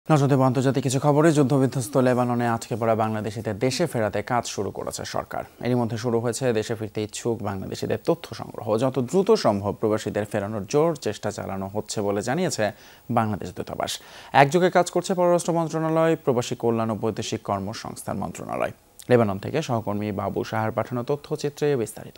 নজর আন্তর্জাতিক কিছু খবরে যুদ্ধবিধ্বস্ত লেবাননে আটকে পড়া বাংলাদেশিদের দেশে ফেরাতে কাজ শুরু করেছে সরকার। এরই মধ্যে শুরু হয়েছে দেশে ফিরতে ইচ্ছুক বাংলাদেশিদের তথ্য সংগ্রহ। যত দ্রুত সম্ভব প্রবাসীদের ফেরানোর জোর চেষ্টা চালানো হচ্ছে বলে জানিয়েছে বাংলাদেশ দূতাবাস। একযোগে কাজ করছে পররাষ্ট্র মন্ত্রণালয়, প্রবাসী কল্যাণ ও বৈদেশিক কর্মসংস্থান মন্ত্রণালয়। লেবানন থেকে সহকর্মী বাবু সাহার পাঠানো তথ্যচিত্রে বিস্তারিত।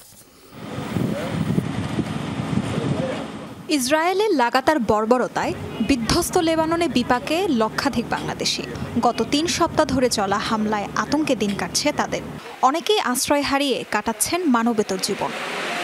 ইসরায়েলের লাগাতার বর্বরতায় বিধ্বস্ত লেবাননে বিপাকে লক্ষাধিক বাংলাদেশি। গত ৩ সপ্তাহ ধরে চলা হামলায় আতঙ্কে দিন কাটছে তাদের। অনেকেই আশ্রয় হারিয়ে কাটাচ্ছেন মানবেতর জীবন।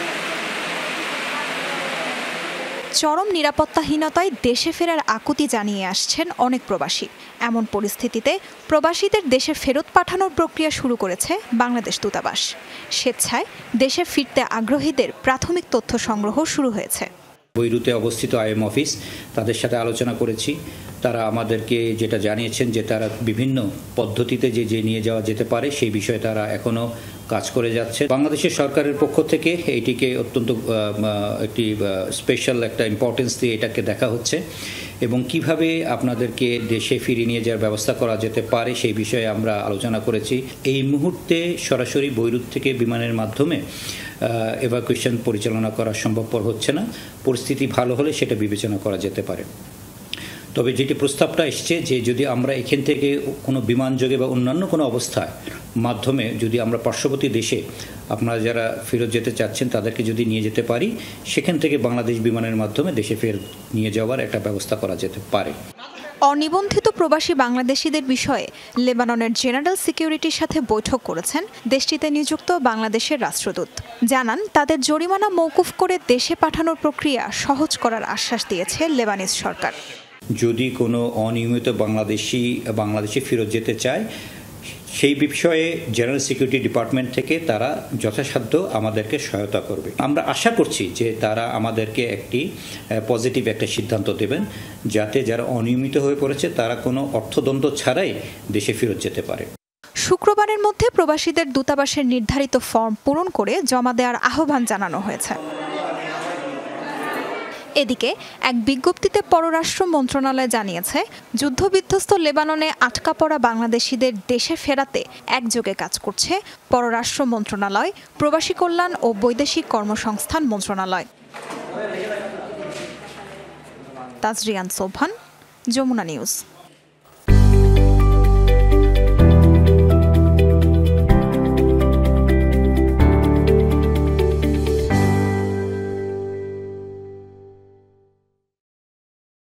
চরম নিরাপত্তাহীনতায় দেশে ফেরার আকুতি জানিয়ে আসছেন অনেক প্রবাসী। এমন পরিস্থিতিতে প্রবাসীদের দেশে ফেরত পাঠানোর প্রক্রিয়া শুরু করেছে বাংলাদেশ দূতাবাস। স্বেচ্ছায় দেশে ফিরতে আগ্রহীদের প্রাথমিক তথ্য সংগ্রহ শুরু হয়েছে। বৈরুতে অবস্থিত আইএম অফিস, তাদের সাথে আলোচনা করেছি। তারা আমাদেরকে যেটা জানিয়েছেন যে তারা বিভিন্ন পদ্ধতিতে যে নিয়ে যাওয়া যেতে পারে সেই বিষয়ে তারা এখনো কাজ করে যাচ্ছে। বাংলাদেশের সরকারের পক্ষ থেকে এইটিকে অত্যন্ত একটি স্পেশাল একটা ইম্পর্টেন্স দিয়ে এটাকে দেখা হচ্ছে এবং কিভাবে আপনাদেরকে দেশে ফিরিয়ে নিয়ে যাওয়ার ব্যবস্থা করা যেতে পারে সেই বিষয়ে আমরা আলোচনা করেছি। এই মুহূর্তে সরাসরি বৈরুত থেকে বিমানের মাধ্যমে এভাকুয়েশন পরিচালনা করা সম্ভবপর হচ্ছে না। পরিস্থিতি ভালো হলে সেটা বিবেচনা করা যেতে পারে। তবে যেটি প্রস্তাবটা এসছে যে যদি আমরা এখান থেকে কোনো বিমানযোগে বা অন্যান্য কোনো অবস্থায় মাধ্যমে যদি আমরা পার্শ্ববর্তী দেশে আপনারা যারা ফেরত যেতে চাচ্ছেন তাদেরকে যদি নিয়ে যেতে পারি, সেখান থেকে বাংলাদেশ বিমানের মাধ্যমে দেশে ফেরত নিয়ে যাওয়ার একটা ব্যবস্থা করা যেতে পারে। অনিবন্ধিত প্রবাসী বাংলাদেশিদের বিষয়ে লেবাননের জেনারেল সিকিউরিটির সাথে বৈঠক করেছেন দেশটিতে নিযুক্ত বাংলাদেশের রাষ্ট্রদূত। জানান তাদের জরিমানা মওকুফ করে দেশে পাঠানোর প্রক্রিয়া সহজ করার আশ্বাস দিয়েছে লেবানিজ সরকার। যদি কোনো অনিয়মিত বাংলাদেশি ফেরত যেতে চায় সেই বিষয়ে জেনারেল সিকিউরিটি ডিপার্টমেন্ট থেকে তারা যথাসাধ্য আমাদেরকে সহায়তা করবে। আমরা আশা করছি যে তারা আমাদেরকে একটি পজিটিভ একটা সিদ্ধান্ত দেবেন যাতে যারা অনিয়মিত হয়ে পড়েছে তারা কোনো অর্থদণ্ড ছাড়াই দেশে ফেরত যেতে পারে। শুক্রবারের মধ্যে প্রবাসীদের দূতাবাসের নির্ধারিত ফর্ম পূরণ করে জমা দেওয়ার আহ্বান জানানো হয়েছে। এদিকে এক বিজ্ঞপ্তিতে পররাষ্ট্র মন্ত্রণালয় জানিয়েছে যুদ্ধবিধ্বস্ত লেবাননে আটকা পড়া বাংলাদেশিদের দেশে ফেরাতে একযোগে কাজ করছে পররাষ্ট্র মন্ত্রণালয়, প্রবাসী কল্যাণ ও বৈদেশিক কর্মসংস্থান মন্ত্রণালয়। তাজরিয়ান সোবহান, যমুনা নিউজ।